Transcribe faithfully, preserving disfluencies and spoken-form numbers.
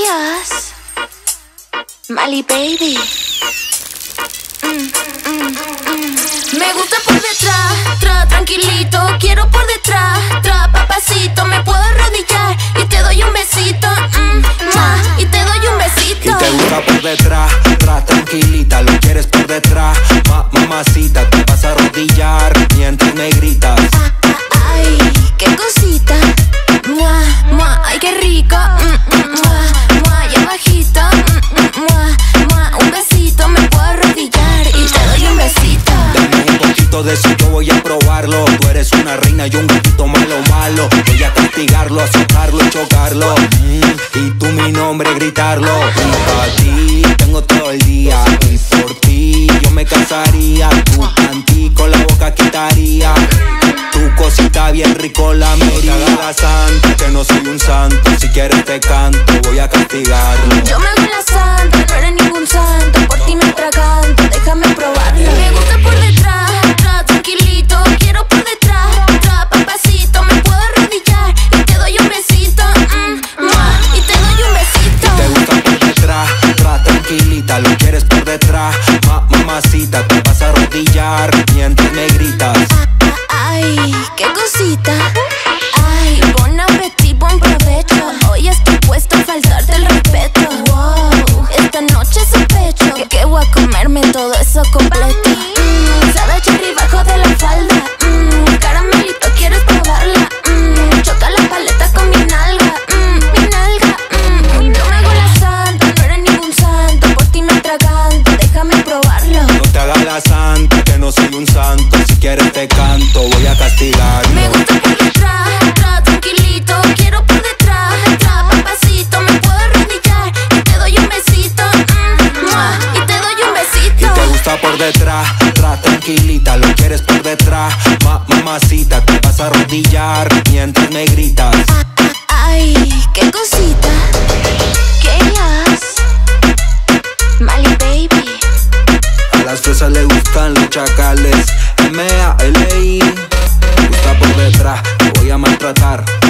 ellas. Mali baby. Mm, mm, mm. Me gusta por detrás, tra, tranquilito. Quiero por detrás, tra, papacito. Me puedo arrodillar y te doy un besito. Mm, ma, y te doy un besito. Y te gusta por detrás, tra, tranquilita. Lo quieres por detrás, ma, mamacita. Te vas a arrodillar mientras me gritas. Ah, ah, ay, qué cosita. Mua, mua, ay, qué rico. Mm, mm, mua, mua, ya bajito. Mm, mm, mua, mua, un besito. Me puedo arrodillar y te doy un besito. Dame un poquito de eso, yo voy a probarlo. Tú eres una reina y un gatito malo, malo. Voy a castigarlo, azotarlo y chocarlo. Mm, y tú mi nombre gritarlo. Y para ti tengo todo el día. Y por ti yo me casaría. Tu cantico la boca quitaría. Tu cosita bien rico la mería. No te hagas la santa, que no soy un santo. Si quieres te canto, voy a castigarlo. Yo me hago la santa, no eres ningún santo. Por ti me atraganto, déjame probarlo. Me gusta por detrás, tra, tranquilito. Quiero por detrás, tra, papacito. Me puedo arrodillar y te doy un besito. Mm, mua, y te doy un besito. Te gusta por detrás, tra, tranquilita. Lo quieres por detrás, ma, mamacita. Te vas a arrodillar mientras me gritas. Ay, qué cosita. Ay, bon appetit, buen provecho. Hoy estoy puesto a faltarte el respeto. Wow, esta noche sospecho que, que voy a comerme todo eso completo. Mm, sabe cherry bajo de la falda. Mm, caramelito, ¿quieres probarla? Mm, choca la paleta con mi nalga. Mm, mi nalga. Mm, yo me hago la santa, no eres ningún santo. Por ti me atraganto, déjame probarlo. No te hagas la santa, que no soy un santo. Si quieres te canto, voy a castigarlo. Me gusta por detrás, tra, tranquilito. Quiero por detrás, tra, papacito. Me puedo arrodillar y te doy un besito. Mm, mua, y te doy un besito. Y te gusta por detrás, tra, tranquilita. Lo quieres por detrás, ma, mamacita. Te vas a arrodillar mientras me gritas. Ah, ah, ay, qué cosita. ¿Qué ellas? Mali baby. A las fresas le gustan los chacales. M A L I. Te gusta por detrás, te voy a maltratar.